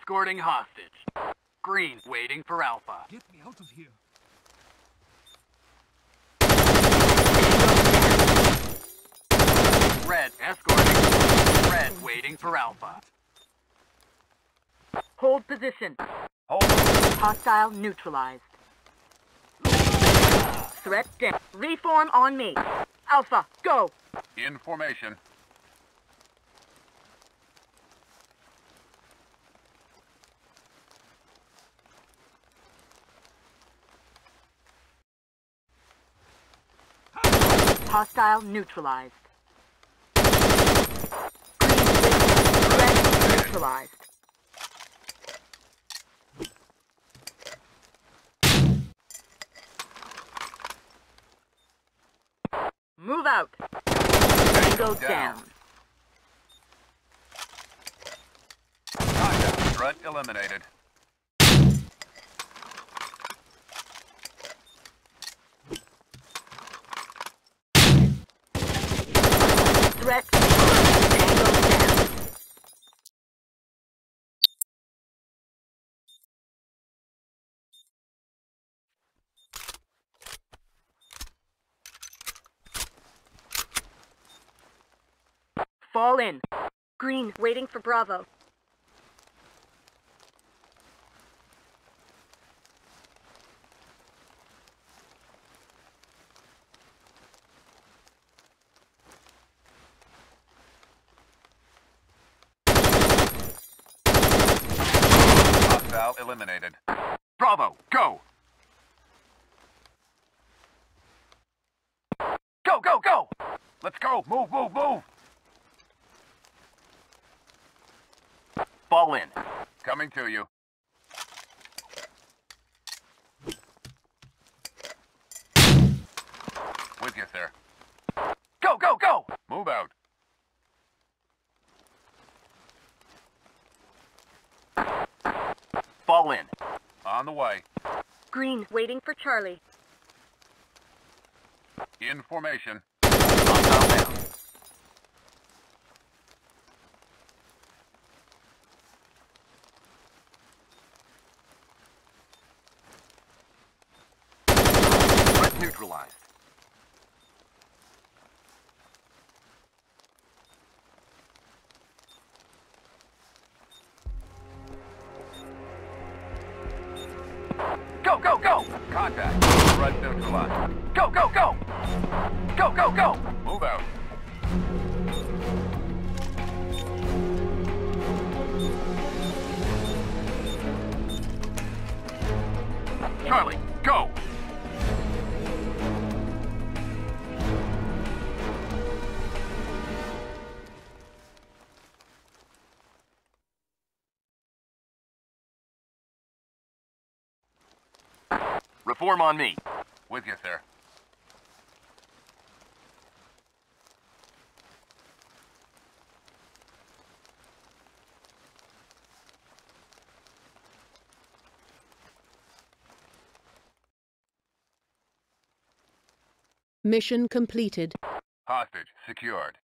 Escorting hostage. Green, waiting for Alpha. Get me out of here. Red, escorting. Red, waiting for Alpha. Hold position. Hold. Hostile neutralized. Threat down. Reform on me. Alpha, go. In formation. Hostile neutralized. Green, red neutralized. Move out. Tango down. Contact. Threat eliminated. Threat. Tango down. Fall in. Green, waiting for Bravo. Hostile eliminated. Bravo, go! Go, go, go! Let's go! Move, move, move! Fall in. Coming to you. With you, sir. Go, go, go! Move out. Fall in. On the way. Green, waiting for Charlie. In formation. Hostile down. Threat neutralized. Go, go, go! Contact. Threat neutralized. Go, go, go! Go, go, go! Move out. Charlie, go! Reform on me. With you, sir. Mission completed. Hostage secured.